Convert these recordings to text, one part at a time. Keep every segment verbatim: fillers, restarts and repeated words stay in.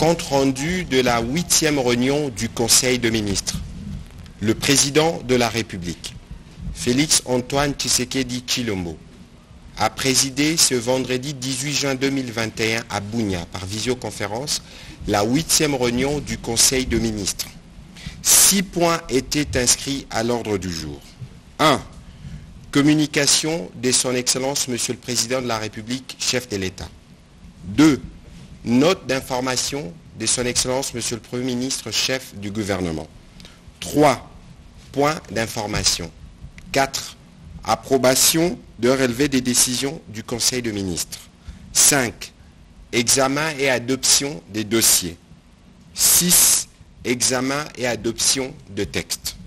compte-rendu de la huitième réunion du Conseil de ministres. Le président de la République, Félix Antoine Tshisekedi Tshilombo, a présidé ce vendredi dix-huit juin deux mille vingt et un à Bunia par visioconférence la huitième réunion du Conseil de ministres. Six points étaient inscrits à l'ordre du jour. un. Communication de son Excellence Monsieur le Président de la République, chef de l'État. deux. Note d'information de son Excellence Monsieur le Premier ministre, chef du gouvernement. trois. Points d'information. quatre. Approbation de relevé des décisions du Conseil de ministres. cinq. Examen et adoption des dossiers. six. Examen et adoption de textes.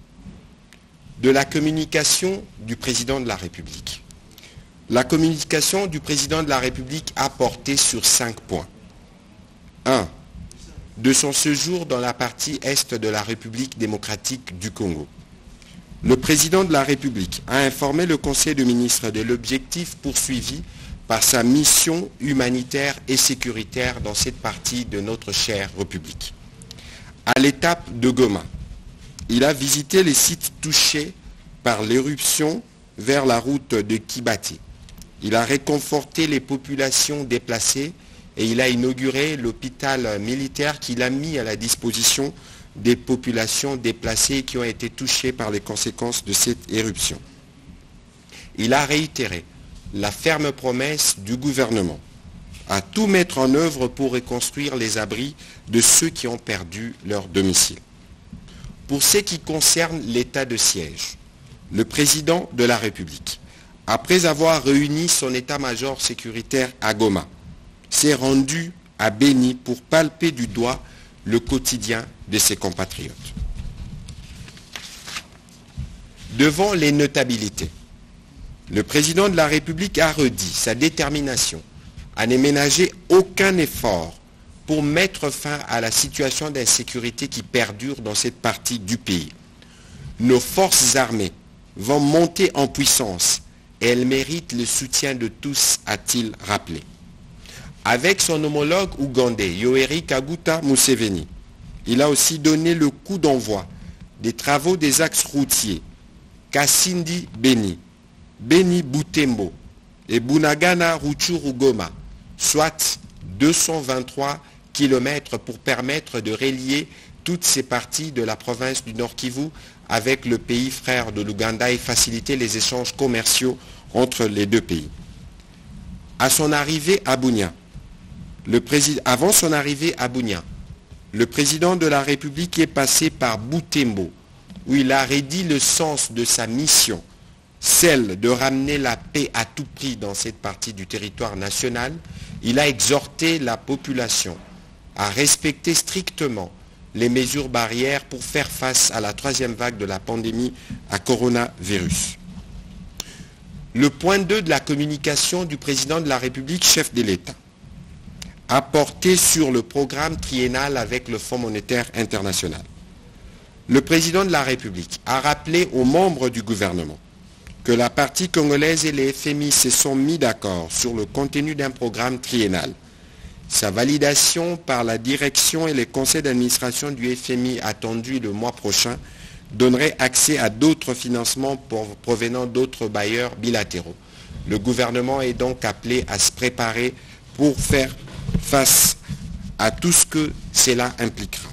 De la communication du Président de la République. La communication du Président de la République a porté sur cinq points. un. De son séjour dans la partie est de la République démocratique du Congo. Le Président de la République a informé le Conseil de ministres de l'objectif poursuivi par sa mission humanitaire et sécuritaire dans cette partie de notre chère République. À l'étape de Goma, il a visité les sites touchés par l'éruption vers la route de Kibati. Il a réconforté les populations déplacées et il a inauguré l'hôpital militaire qu'il a mis à la disposition des populations déplacées qui ont été touchées par les conséquences de cette éruption. Il a réitéré la ferme promesse du gouvernement à tout mettre en œuvre pour reconstruire les abris de ceux qui ont perdu leur domicile. Pour ce qui concerne l'état de siège, le président de la République, après avoir réuni son état-major sécuritaire à Goma, s'est rendu à Béni pour palper du doigt le quotidien de ses compatriotes. Devant les notabilités, le président de la République a redit sa détermination à ne ménager aucun effort pour mettre fin à la situation d'insécurité qui perdure dans cette partie du pays. Nos forces armées vont monter en puissance et elles méritent le soutien de tous, a-t-il rappelé. Avec son homologue ougandais, Yoweri Kaguta Museveni, il a aussi donné le coup d'envoi des travaux des axes routiers Kasindi-Beni, Beni-Butembo et Bunagana-Rutshuru-Goma, soit deux cent vingt-trois kilomètres pour permettre de relier toutes ces parties de la province du Nord Kivu avec le pays frère de l'Ouganda et faciliter les échanges commerciaux entre les deux pays. À son arrivée à Bunia, le président, avant son arrivée à Bunia, le président de la République est passé par Butembo, où il a redit le sens de sa mission, celle de ramener la paix à tout prix dans cette partie du territoire national. Il a exhorté la population à respecter strictement les mesures barrières pour faire face à la troisième vague de la pandémie à coronavirus. Le point deux de la communication du président de la République, chef de l'État, a porté sur le programme triennal avec le Fonds monétaire international. Le président de la République a rappelé aux membres du gouvernement que la partie congolaise et les F M I se sont mis d'accord sur le contenu d'un programme triennal. Sa validation par la direction et les conseils d'administration du F M I attendu le mois prochain donnerait accès à d'autres financements provenant d'autres bailleurs bilatéraux. Le gouvernement est donc appelé à se préparer pour faire face à tout ce que cela impliquera.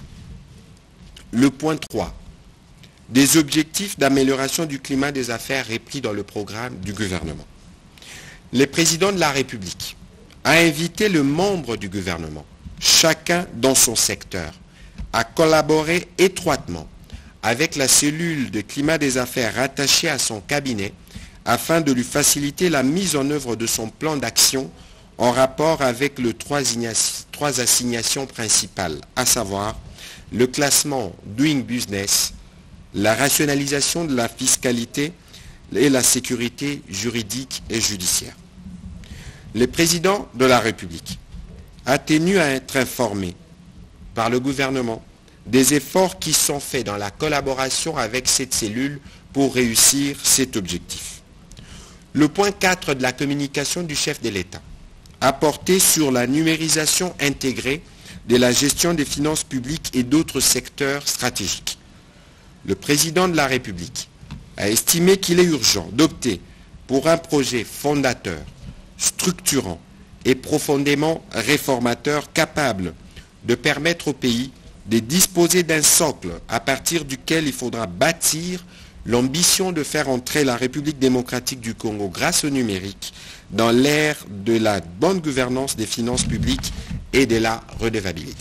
Le point trois. Des objectifs d'amélioration du climat des affaires repris dans le programme du gouvernement. Le président de la République a invité les membres du gouvernement, chacun dans son secteur, à collaborer étroitement avec la cellule de climat des affaires rattachée à son cabinet afin de lui faciliter la mise en œuvre de son plan d'action en rapport avec les trois, trois assignations principales, à savoir le classement Doing Business, la rationalisation de la fiscalité et la sécurité juridique et judiciaire. Le président de la République a tenu à être informé par le gouvernement des efforts qui sont faits dans la collaboration avec cette cellule pour réussir cet objectif. Le point quatre de la communication du chef de l'État a porté sur la numérisation intégrée de la gestion des finances publiques et d'autres secteurs stratégiques. Le président de la République a estimé qu'il est urgent d'opter pour un projet fondateur, structurant et profondément réformateur capable de permettre au pays de disposer d'un socle à partir duquel il faudra bâtir l'ambition de faire entrer la République démocratique du Congo grâce au numérique dans l'ère de la bonne gouvernance des finances publiques et de la redevabilité.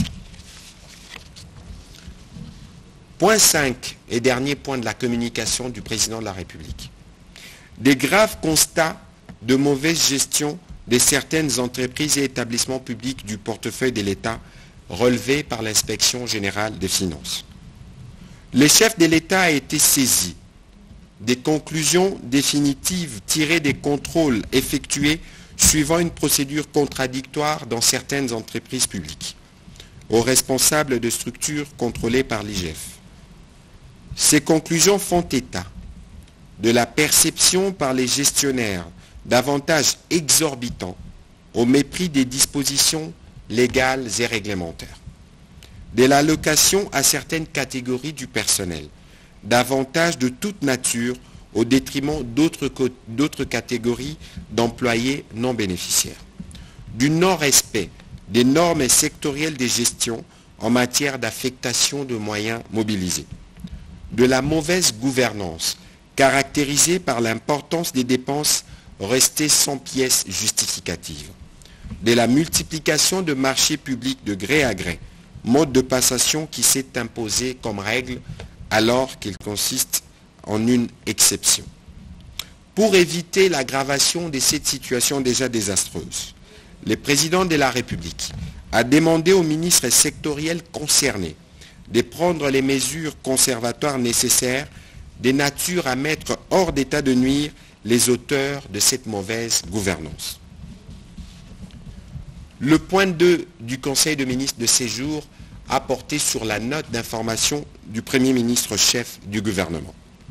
Point cinq et dernier point de la communication du président de la République. Des graves constats de mauvaise gestion de certaines entreprises et établissements publics du portefeuille de l'État relevés par l'inspection générale des finances. Le chef de l'État a été saisi des conclusions définitives tirées des contrôles effectués suivant une procédure contradictoire dans certaines entreprises publiques, aux responsables de structures contrôlées par l'I G F. Ces conclusions font état de la perception par les gestionnaires d'avantages exorbitants au mépris des dispositions légales et réglementaires, de l'allocation à certaines catégories du personnel, d'avantages de toute nature au détriment d'autres, d'autres catégories d'employés non bénéficiaires, du non-respect des normes sectorielles de gestion en matière d'affectation de moyens mobilisés, de la mauvaise gouvernance caractérisée par l'importance des dépenses restées sans pièces justificatives, de la multiplication de marchés publics de gré à gré, mode de passation qui s'est imposé comme règle alors qu'il consiste en une exception. Pour éviter l'aggravation de cette situation déjà désastreuse, le président de la République a demandé aux ministres sectoriels concernés de prendre les mesures conservatoires nécessaires de nature à mettre hors d'état de nuire les auteurs de cette mauvaise gouvernance. Le point deux du Conseil de ministres de séjour a porté sur la note d'information du Premier ministre chef du gouvernement.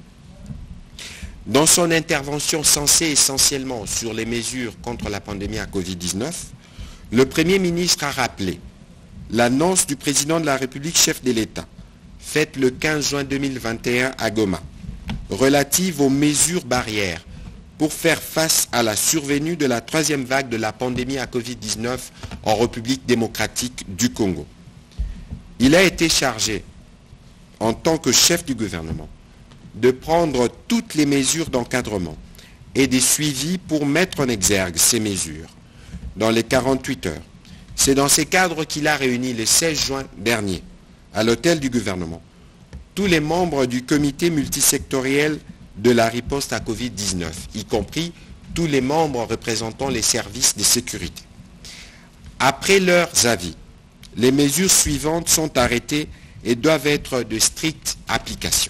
Dans son intervention censée essentiellement sur les mesures contre la pandémie à covid dix-neuf, le Premier ministre a rappelé l'annonce du président de la République chef de l'État, faite le quinze juin deux mille vingt et un à Goma, relative aux mesures barrières pour faire face à la survenue de la troisième vague de la pandémie à covid dix-neuf en République démocratique du Congo. Il a été chargé, en tant que chef du gouvernement, de prendre toutes les mesures d'encadrement et de suivi pour mettre en exergue ces mesures dans les quarante-huit heures. C'est dans ces cadres qu'il a réuni le seize juin dernier, à l'hôtel du gouvernement, tous les membres du comité multisectoriel de la riposte à covid dix-neuf, y compris tous les membres représentant les services de sécurité. Après leurs avis, les mesures suivantes sont arrêtées et doivent être de stricte application.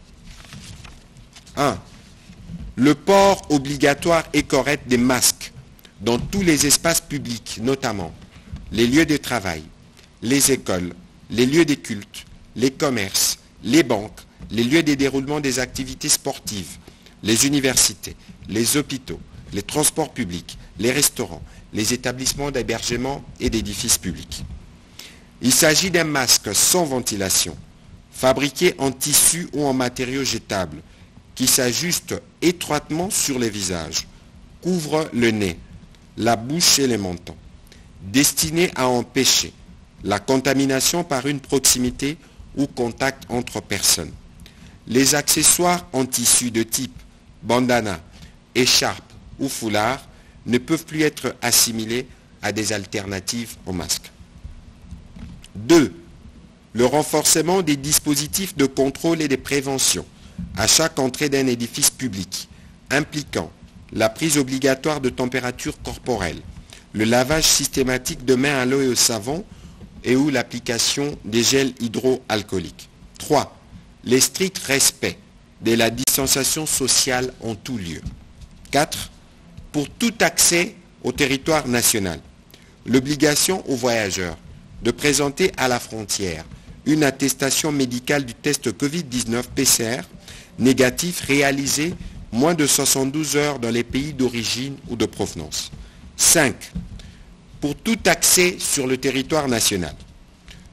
un. Le port obligatoire et correct des masques dans tous les espaces publics, notamment les lieux de travail, les écoles, les lieux de culte, les commerces, les banques, les lieux de déroulement des activités sportives, les universités, les hôpitaux, les transports publics, les restaurants, les établissements d'hébergement et d'édifices publics. Il s'agit d'un masque sans ventilation, fabriqué en tissu ou en matériaux jetables, qui s'ajuste étroitement sur les visages, couvre le nez, la bouche et les mentons, destiné à empêcher la contamination par une proximité ou contact entre personnes. Les accessoires en tissu de type bandana, écharpe ou foulard ne peuvent plus être assimilés à des alternatives au masque. deux. Le renforcement des dispositifs de contrôle et de prévention à chaque entrée d'un édifice public, impliquant la prise obligatoire de température corporelle, le lavage systématique de mains à l'eau et au savon et ou l'application des gels hydroalcooliques. trois. Les stricts respects de la distanciation sociale en tout lieu. quatre. Pour tout accès au territoire national, l'obligation aux voyageurs de présenter à la frontière une attestation médicale du test covid dix-neuf P C R négatif réalisé moins de soixante-douze heures dans les pays d'origine ou de provenance. cinq. Pour tout accès sur le territoire national,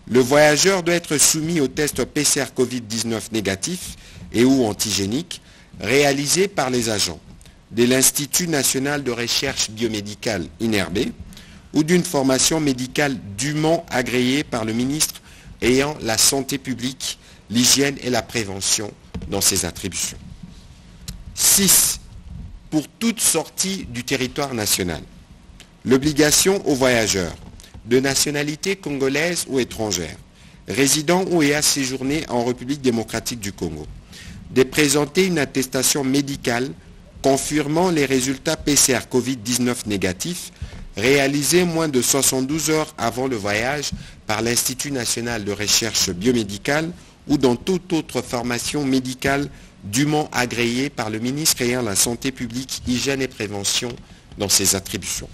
Le voyageur doit être soumis au test P C R Covid dix-neuf négatif et ou antigénique réalisé par les agents de l'Institut national de recherche biomédicale I N R B ou d'une formation médicale dûment agréée par le ministre ayant la santé publique, l'hygiène et la prévention dans ses attributions. six. Pour toute sortie du territoire national, l'obligation aux voyageurs de nationalité congolaise ou étrangère, résidant ou ayant séjourné en République démocratique du Congo, de présenter une attestation médicale confirmant les résultats P C R Covid dix-neuf négatifs réalisés moins de soixante-douze heures avant le voyage par l'Institut national de recherche biomédicale ou dans toute autre formation médicale dûment agréée par le ministre ayant la santé publique, hygiène et prévention dans ses attributions.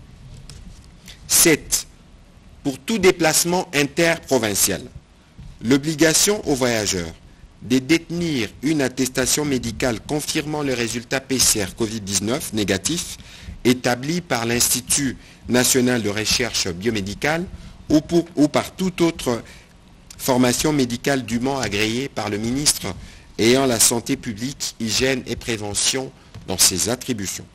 sept. Pour tout déplacement interprovincial, l'obligation aux voyageurs de détenir une attestation médicale confirmant le résultat P C R Covid dix-neuf négatif établi par l'Institut national de recherche biomédicale ou, pour, ou par toute autre formation médicale dûment agréée par le ministre ayant la santé publique, hygiène et prévention dans ses attributions.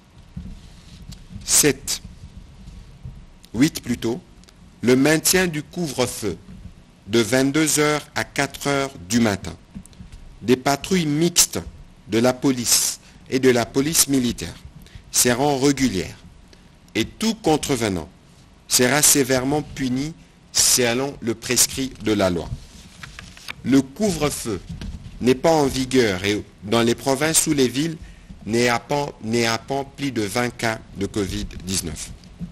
sept. huit plutôt. Le maintien du couvre-feu de vingt-deux heures à quatre heures du matin. Des patrouilles mixtes de la police et de la police militaire seront régulières et tout contrevenant sera sévèrement puni selon le prescrit de la loi. Le couvre-feu n'est pas en vigueur et dans les provinces ou les villes n'y a pas plus de vingt cas de Covid dix-neuf.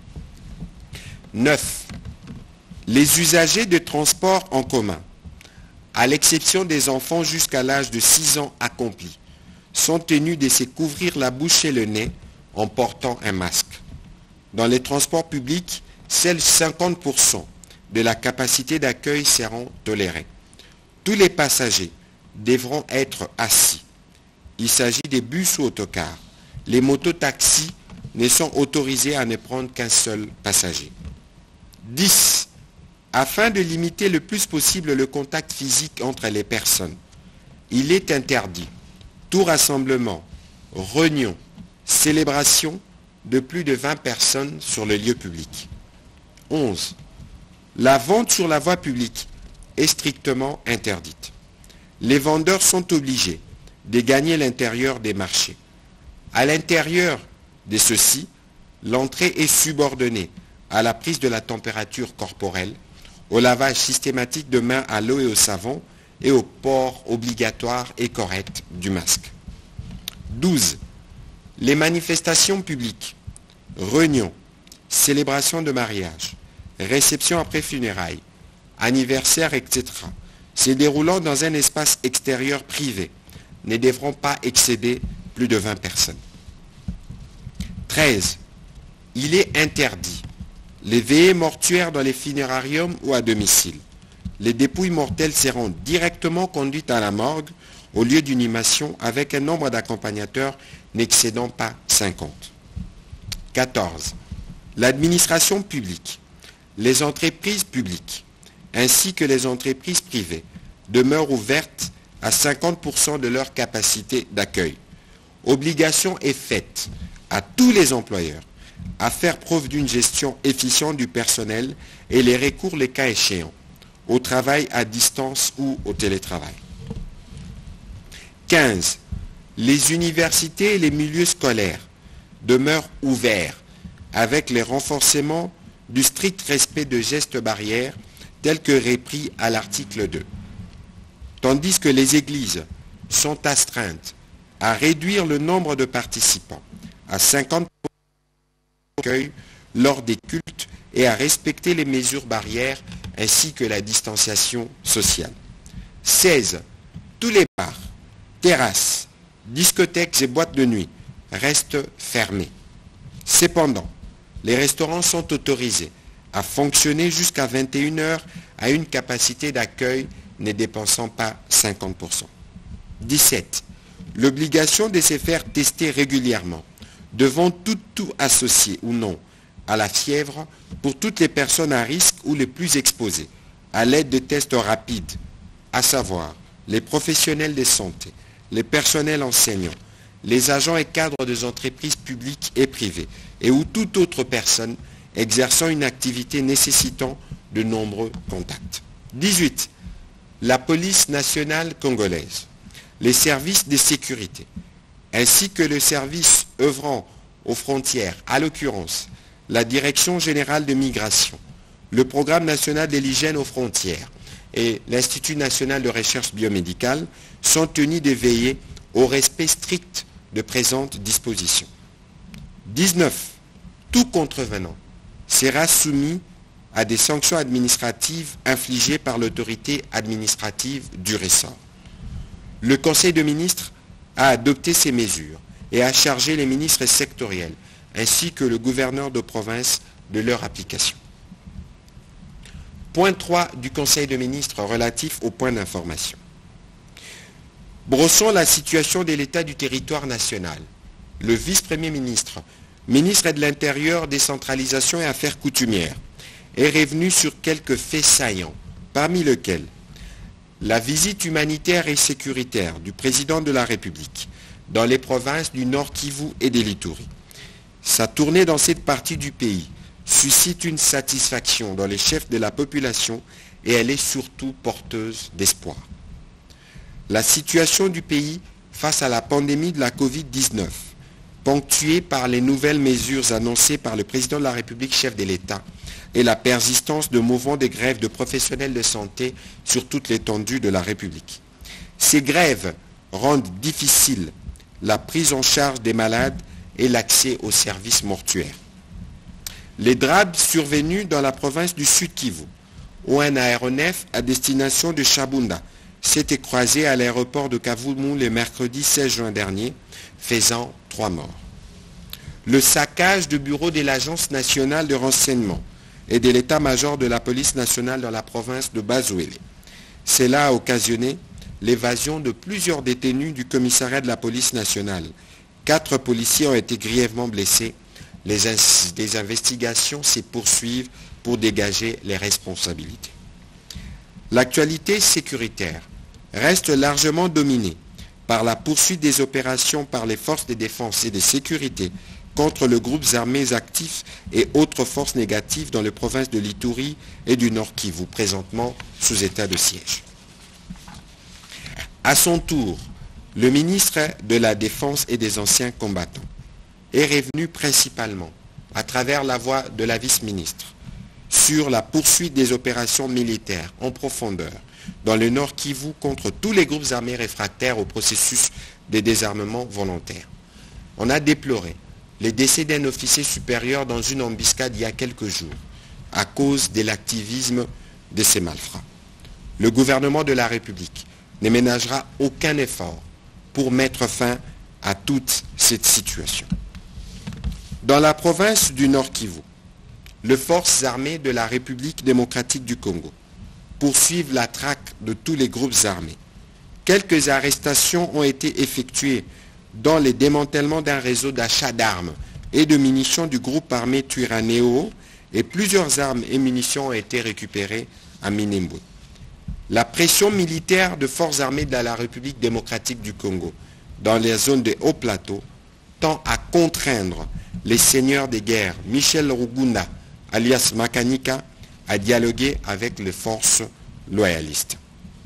neuf. Les usagers de transport en commun, à l'exception des enfants jusqu'à l'âge de six ans accomplis, sont tenus de se couvrir la bouche et le nez en portant un masque. Dans les transports publics, seuls cinquante pour cent de la capacité d'accueil seront tolérés. Tous les passagers devront être assis. Il s'agit des bus ou autocars. Les mototaxis ne sont autorisés à ne prendre qu'un seul passager. dix. Afin de limiter le plus possible le contact physique entre les personnes, il est interdit tout rassemblement, réunion, célébration de plus de vingt personnes sur le lieu public. onze. La vente sur la voie publique est strictement interdite. Les vendeurs sont obligés de gagner l'intérieur des marchés. À l'intérieur de ceux-ci, l'entrée est subordonnée à la prise de la température corporelle, au lavage systématique de mains à l'eau et au savon et au port obligatoire et correct du masque. douze. Les manifestations publiques, réunions, célébrations de mariage, réceptions après funérailles, anniversaires, et cetera, se déroulant dans un espace extérieur privé, ne devront pas excéder plus de vingt personnes. treize. Il est interdit les veillées mortuaires dans les funérariums ou à domicile. Les dépouilles mortelles seront directement conduites à la morgue au lieu d'inhumation avec un nombre d'accompagnateurs n'excédant pas cinquante. quatorze. L'administration publique, les entreprises publiques, ainsi que les entreprises privées, demeurent ouvertes à cinquante pour cent de leur capacité d'accueil. Obligation est faite à tous les employeurs à faire preuve d'une gestion efficiente du personnel et les recours les cas échéants, au travail à distance ou au télétravail. quinze. Les universités et les milieux scolaires demeurent ouverts avec les renforcements du strict respect de gestes barrières tels que repris à l'article deux. Tandis que les églises sont astreintes à réduire le nombre de participants à cinquante pour cent d'accueil lors des cultes et à respecter les mesures barrières ainsi que la distanciation sociale. seize. Tous les bars, terrasses, discothèques et boîtes de nuit restent fermés. Cependant, les restaurants sont autorisés à fonctionner jusqu'à vingt et une heures à une capacité d'accueil ne dépensant pas cinquante pour cent. dix-sept. L'obligation de se faire tester régulièrement devant tout, tout associé ou non à la fièvre pour toutes les personnes à risque ou les plus exposées, à l'aide de tests rapides, à savoir les professionnels de santé, les personnels enseignants, les agents et cadres des entreprises publiques et privées, et ou toute autre personne exerçant une activité nécessitant de nombreux contacts. dix-huit. La police nationale congolaise, les services de sécurité, ainsi que le service œuvrant aux frontières, à l'occurrence la Direction générale de migration, le Programme national de l'hygiène aux frontières et l'Institut national de recherche biomédicale, sont tenus de veiller au respect strict de présentes dispositions. dix-neuf. Tout contrevenant sera soumis à des sanctions administratives infligées par l'autorité administrative du ressort. Le Conseil de ministres a adopté ces mesures et a chargé les ministres sectoriels ainsi que le gouverneur de province de leur application. Point trois du Conseil de ministres relatif au point d'information. Brossons la situation de l'état du territoire national. Le vice-premier ministre, ministre de l'Intérieur, décentralisation et affaires coutumières, est revenu sur quelques faits saillants, parmi lesquels la visite humanitaire et sécuritaire du président de la République dans les provinces du Nord Kivu et de l'Ituri. Sa tournée dans cette partie du pays suscite une satisfaction dans les chefs de la population et elle est surtout porteuse d'espoir. La situation du pays face à la pandémie de la covid dix-neuf, ponctuée par les nouvelles mesures annoncées par le président de la République, chef de l'État, et la persistance de mouvements de grèves de professionnels de santé sur toute l'étendue de la République. Ces grèves rendent difficile la prise en charge des malades et l'accès aux services mortuaires. Les drames survenus dans la province du Sud Kivu, où un aéronef à destination de Chabunda s'est écrasé à l'aéroport de Kavumu le mercredi seize juin dernier, faisant trois morts. Le saccage du bureau de l'Agence nationale de renseignement et de l'état-major de la police nationale dans la province de Bazouélé. Cela a occasionné l'évasion de plusieurs détenus du commissariat de la police nationale. Quatre policiers ont été grièvement blessés. Les, in- les investigations se poursuivent pour dégager les responsabilités. L'actualité sécuritaire reste largement dominée par la poursuite des opérations par les forces de défense et de sécurité contre les groupes armés actifs et autres forces négatives dans les provinces de l'Ituri et du Nord Kivu, présentement sous état de siège. À son tour, le ministre de la Défense et des anciens combattants est revenu principalement, à travers la voix de la vice-ministre, sur la poursuite des opérations militaires en profondeur dans le Nord Kivu contre tous les groupes armés réfractaires au processus de désarmement volontaire. On a déploré les décès d'un officier supérieur dans une embuscade il y a quelques jours à cause de l'activisme de ces malfrats. Le gouvernement de la République ne ménagera aucun effort pour mettre fin à toute cette situation. Dans la province du Nord Kivu, les forces armées de la République démocratique du Congo poursuivent la traque de tous les groupes armés. Quelques arrestations ont été effectuées dans le démantèlement d'un réseau d'achat d'armes et de munitions du groupe armé Twirwaneho et plusieurs armes et munitions ont été récupérées à Minembwe. La pression militaire de forces armées de la République démocratique du Congo dans les zones de haut plateau tend à contraindre les seigneurs de guerre Michel Rugunda, alias Makanika, à dialoguer avec les forces loyalistes.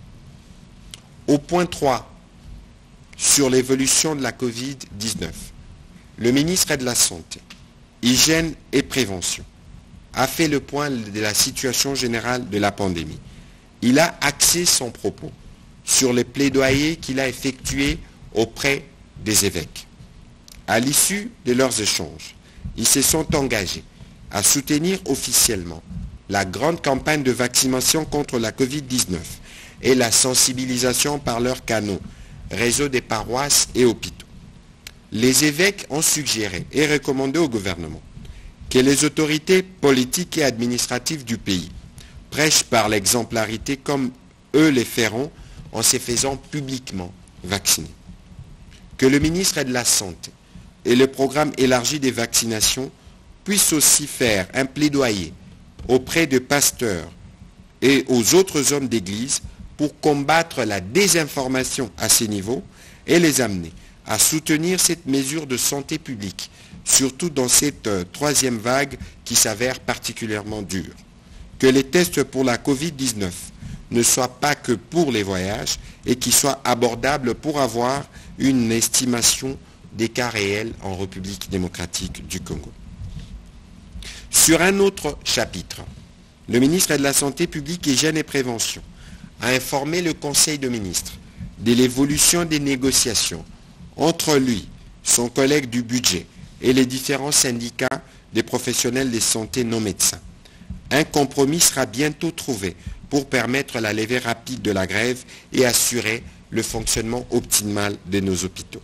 Au point trois, sur l'évolution de la covid dix-neuf, le ministre de la Santé, Hygiène et Prévention a fait le point de la situation générale de la pandémie. Il a axé son propos sur les plaidoyers qu'il a effectués auprès des évêques. À l'issue de leurs échanges, ils se sont engagés à soutenir officiellement la grande campagne de vaccination contre la covid dix-neuf et la sensibilisation par leurs canaux, réseaux des paroisses et hôpitaux. Les évêques ont suggéré et recommandé au gouvernement que les autorités politiques et administratives du pays prêchent par l'exemplarité comme eux les feront en se faisant publiquement vacciner. Que le ministre de la Santé et le programme élargi des vaccinations puissent aussi faire un plaidoyer auprès de pasteurs et aux autres hommes d'Église pour combattre la désinformation à ces niveaux et les amener à soutenir cette mesure de santé publique, surtout dans cette euh, troisième vague qui s'avère particulièrement dure. Que les tests pour la covid dix-neuf ne soient pas que pour les voyages et qu'ils soient abordables pour avoir une estimation des cas réels en République démocratique du Congo. Sur un autre chapitre, le ministre de la Santé publique, Hygiène et Prévention a informé le Conseil de ministres de l'évolution des négociations entre lui, son collègue du budget et les différents syndicats des professionnels de santé non médecins. Un compromis sera bientôt trouvé pour permettre la levée rapide de la grève et assurer le fonctionnement optimal de nos hôpitaux.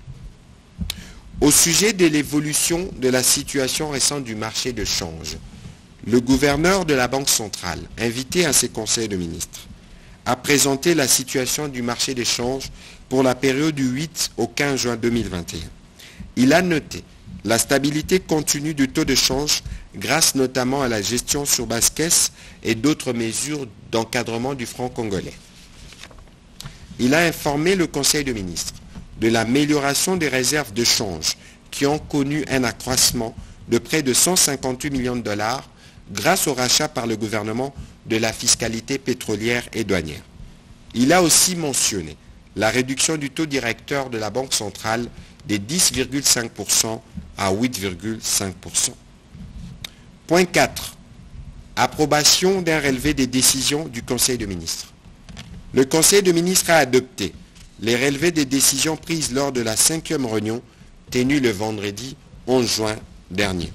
Au sujet de l'évolution de la situation récente du marché de change, le gouverneur de la Banque centrale, invité à ses conseils de ministres, a présenté la situation du marché des changes pour la période du huit au quinze juin deux mille vingt et un. Il a noté la stabilité continue du taux de change grâce notamment à la gestion sur basse caisse et d'autres mesures d'encadrement du franc congolais. Il a informé le Conseil de ministres de l'amélioration des réserves de change qui ont connu un accroissement de près de cent cinquante-huit millions de dollars grâce au rachat par le gouvernement de la fiscalité pétrolière et douanière. Il a aussi mentionné la réduction du taux directeur de la Banque centrale de dix virgule cinq pour cent à huit virgule cinq pour cent. Point quatre. Approbation d'un relevé des décisions du Conseil de ministres. Le Conseil de ministres a adopté les relevés des décisions prises lors de la cinquième réunion tenue le vendredi onze juin dernier.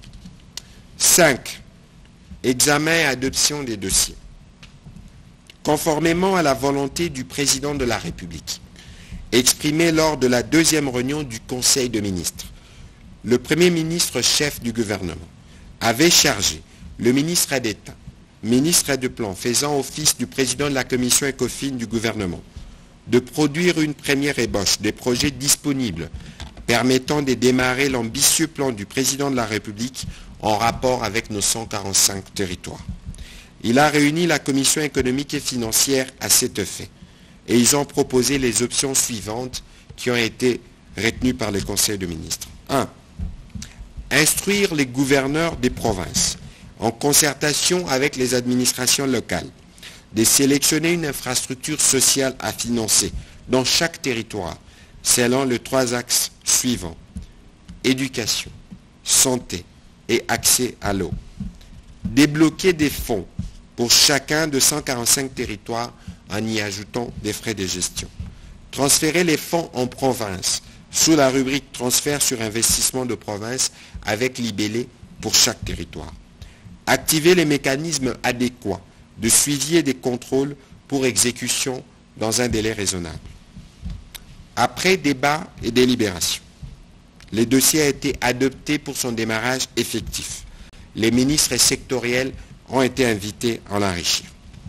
cinq. Examen et adoption des dossiers. Conformément à la volonté du président de la République, exprimée lors de la deuxième réunion du Conseil de ministres, le Premier ministre chef du gouvernement avait chargé le ministre d'État, ministre de Plan faisant office du président de la commission ECOFIN du gouvernement, de produire une première ébauche des projets disponibles permettant de démarrer l'ambitieux plan du président de la République en rapport avec nos cent quarante-cinq territoires. Il a réuni la commission économique et financière à cet effet et ils ont proposé les options suivantes qui ont été retenues par le Conseil de ministres. un. Instruire les gouverneurs des provinces, en concertation avec les administrations locales, de sélectionner une infrastructure sociale à financer dans chaque territoire, selon les trois axes suivants: éducation, santé et accès à l'eau. Débloquer des fonds pour chacun de cent quarante-cinq territoires en y ajoutant des frais de gestion. Transférer les fonds en province sous la rubrique transfert sur investissement de province avec libellé pour chaque territoire. Activer les mécanismes adéquats de suivi et de contrôle pour exécution dans un délai raisonnable. Après débat et délibération, le dossier a été adopté pour son démarrage effectif. Les ministres sectoriels ont été invités à l'enrichir.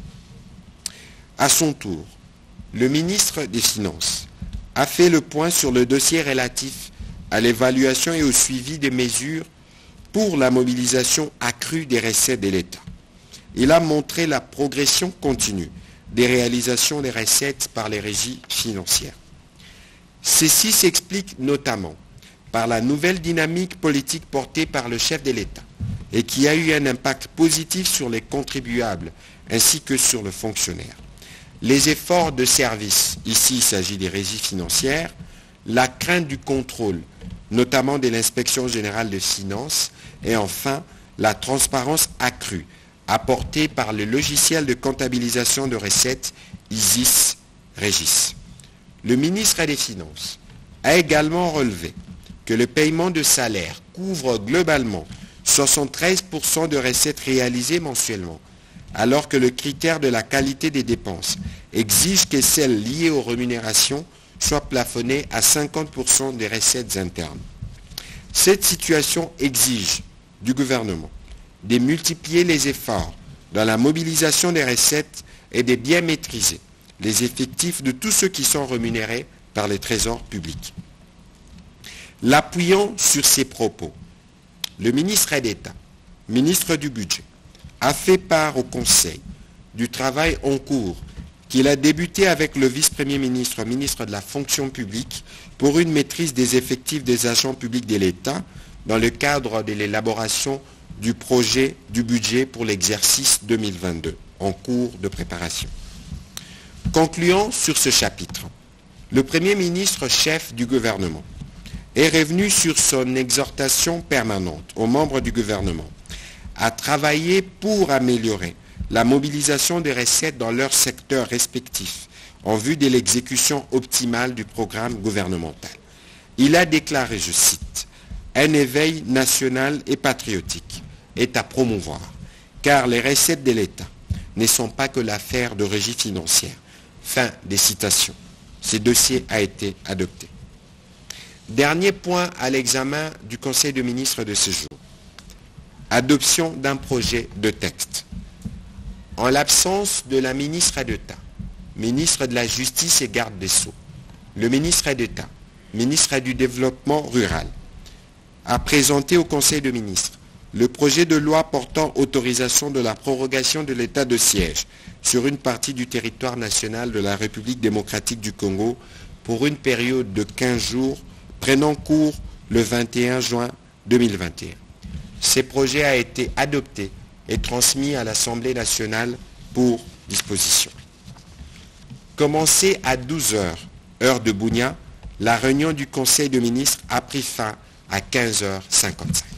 À son tour, le ministre des Finances a fait le point sur le dossier relatif à l'évaluation et au suivi des mesures pour la mobilisation accrue des recettes de l'État. Il a montré la progression continue des réalisations des recettes par les régies financières. Ceci s'explique notamment par la nouvelle dynamique politique portée par le chef de l'État et qui a eu un impact positif sur les contribuables ainsi que sur le fonctionnaire. Les efforts de service, ici il s'agit des régies financières, la crainte du contrôle, notamment de l'inspection générale des finances, et enfin la transparence accrue apportée par le logiciel de comptabilisation de recettes ISIS Régis. Le ministre des Finances a également relevé que le paiement de salaire couvre globalement soixante-treize pour cent de recettes réalisées mensuellement, alors que le critère de la qualité des dépenses exige que celles liées aux rémunérations soient plafonnées à cinquante pour cent des recettes internes. Cette situation exige du gouvernement de multiplier les efforts dans la mobilisation des recettes et de bien maîtriser les effectifs de tous ceux qui sont rémunérés par les trésors publics. L'appuyant sur ces propos, le ministre d'État, ministre du Budget, a fait part au Conseil du travail en cours qu'il a débuté avec le vice-premier ministre, ministre de la fonction publique, pour une maîtrise des effectifs des agents publics de l'État dans le cadre de l'élaboration du projet du budget pour l'exercice deux mille vingt-deux, en cours de préparation. Concluant sur ce chapitre, le Premier ministre chef du gouvernement est revenu sur son exhortation permanente aux membres du gouvernement à travailler pour améliorer la mobilisation des recettes dans leurs secteurs respectifs en vue de l'exécution optimale du programme gouvernemental. Il a déclaré, je cite, « Un éveil national et patriotique est à promouvoir, car les recettes de l'État ne sont pas que l'affaire de régie financière. » Fin des citations. Ce dossier a été adopté. Dernier point à l'examen du Conseil des ministres de ce jour. Adoption d'un projet de texte. En l'absence de la ministre d'État, ministre de la Justice et garde des Sceaux, le ministre d'État, ministre du Développement rural, a présenté au Conseil des ministres le projet de loi portant autorisation de la prorogation de l'état de siège sur une partie du territoire national de la République démocratique du Congo pour une période de quinze jours prenant cours le vingt et un juin deux mille vingt et un. Ce projet a été adopté et transmis à l'Assemblée nationale pour disposition. Commencée à douze heures, heure de Bunia, la réunion du Conseil des ministres a pris fin à quinze heures cinquante-cinq.